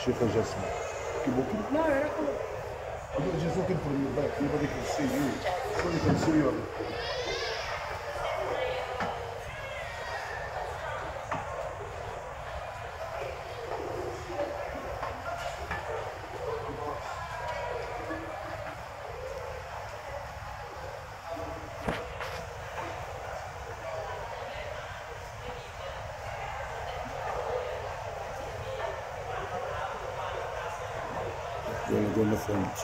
Sheikh Jasmine. No, I'm just looking from your back. Nobody can see you. Nobody can see you. يلا قولنا فرنش.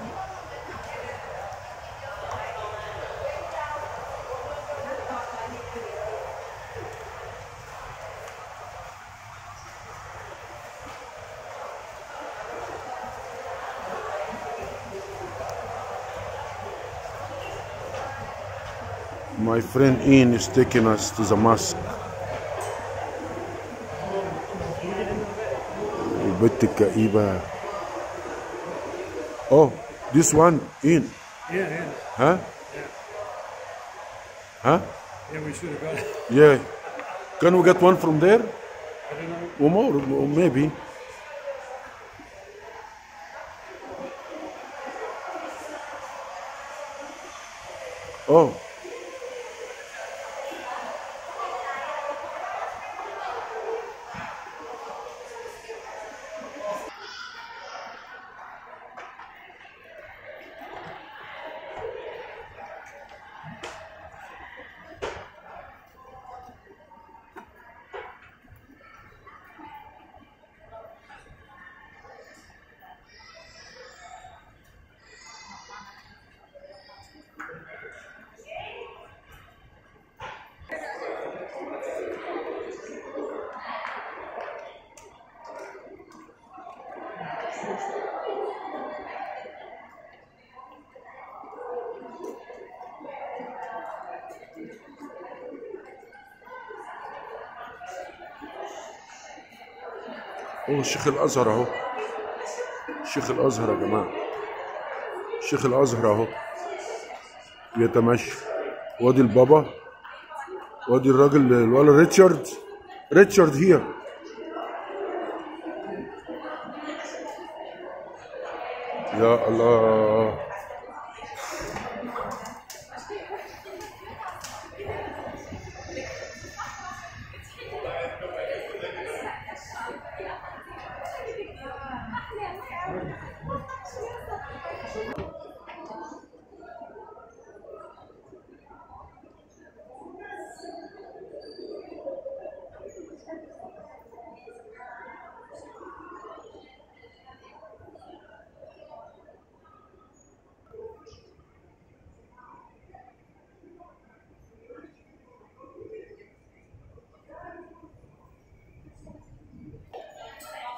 My friend Ian is taking us to the mosque. البت الكئيبة. Oh, this one in. Yeah. Huh? Yeah. Huh? Yeah, we should have got it. Yeah. Can we get one from there? I don't know. Or more, or maybe. Oh. اوه شيخ الازهر اهو. شيخ الازهر يا جماعه. شيخ الازهر اهو بيتمشى. وادي البابا، وادي الراجل الولد ريتشارد هير. يا الله.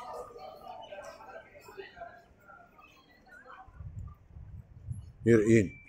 Here in.